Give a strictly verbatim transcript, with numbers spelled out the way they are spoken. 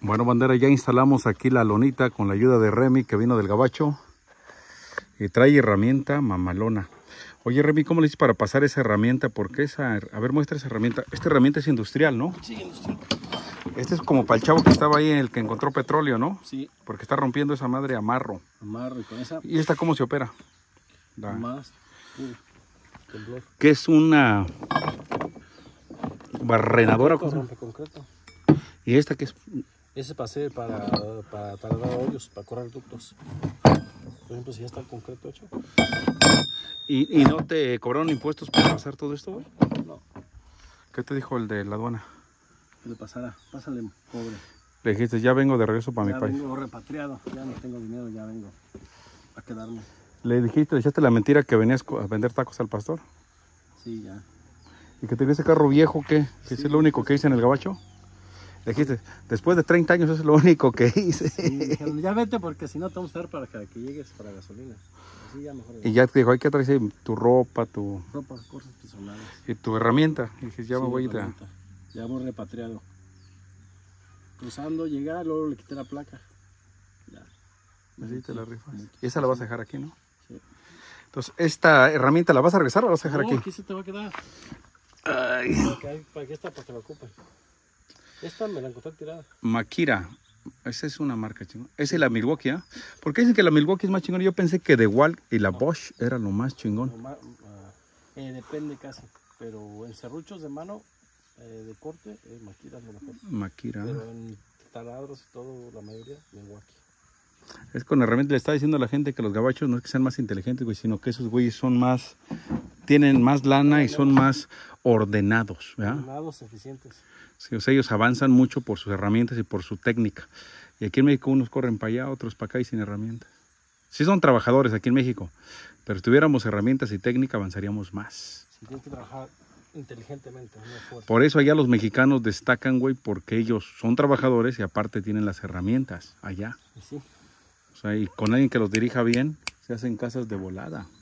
Bueno, bandera, ya instalamos aquí la lonita con la ayuda de Remy, que vino del gabacho. Y trae herramienta mamalona. Oye, Remy, ¿cómo le hiciste para pasar esa herramienta? Porque esa... A ver, muestra esa herramienta. Esta herramienta es industrial, ¿no? Sí, industrial. Este es como para el chavo que estaba ahí, el que encontró petróleo, ¿no? Sí. Porque está rompiendo esa madre amarro. Amarro y con esa... ¿Y esta cómo se opera? La... Más... Uh, temblor. ¿Qué es una... barrenadora? Concreto, rompe concreto. ¿Y esta qué es? Ese pasé para, para taladrar hoyos, para correr ductos. Por ejemplo, si ya está el concreto hecho. ¿Y, y no te cobraron impuestos por pasar todo esto, güey? No. ¿Qué te dijo el de la aduana? Que le pasara, pásale cobre. Le dijiste, ya vengo de regreso para Ya mi país. vengo repatriado, ya no tengo dinero, ya vengo a quedarme. Le dijiste, le echaste la mentira que venías a vender tacos al pastor. Sí, ya. ¿Y que te dio ese carro viejo qué? ¿Que Sí, es lo único que hice en el gabacho? Le dijiste, después de treinta años eso es lo único que hice. Sí, dijeron, ya vete porque si no te vamos a dar para que, que llegues para gasolina. Así ya mejor. Y ya te dijo, hay que traer tu ropa, tu... Ropa, cosas personales. y tu herramienta. Y dije, ya Sí, me voy a ir a... herramienta. Ya voy repatriado. Cruzando, llegar, luego le quité la placa. Ya. Así te la Sí, rifas. sí. Y esa la vas a dejar aquí, ¿no? Sí. Entonces, ¿esta herramienta la vas a regresar o la vas a dejar No, aquí? aquí se te va a quedar. Ay. Para que, hay- para que esta, para que la ocupe. Esta me la encontré tirada. Makira. Esa es una marca chingón. Esa es la Milwaukee, ¿ah? ¿Eh? ¿Por qué dicen que la Milwaukee es más chingón? Yo pensé que DeWalt y la Bosch era lo más chingón. No, ma- ah, eh, depende casi. Pero en serruchos de mano, eh, de corte, eh, Makira es lo mejor. Makira. Pero en taladros y todo, la mayoría, Milwaukee. Es con herramientas. Le está diciendo a la gente que los gabachos no es que sean más inteligentes, güey, sino que esos güeyes son más, tienen más lana y son más ordenados, ¿verdad? Ordenados, eficientes. Sí, o sea, ellos avanzan mucho por sus herramientas y por su técnica. Y aquí en México unos corren para allá, otros para acá y sin herramientas. Sí son trabajadores aquí en México, pero si tuviéramos herramientas y técnica avanzaríamos más. Sí, tienes que trabajar inteligentemente, no fuerte. Por eso allá los mexicanos destacan, güey, porque ellos son trabajadores y aparte tienen las herramientas allá. Y sí. O sea, y con alguien que los dirija bien, se hacen casas de volada.